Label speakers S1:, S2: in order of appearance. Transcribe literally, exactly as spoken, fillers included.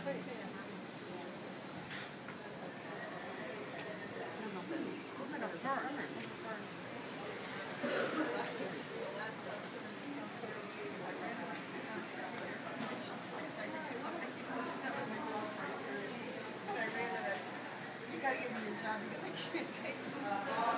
S1: Looks like a fern.
S2: You gotta give me a job because I can't take this.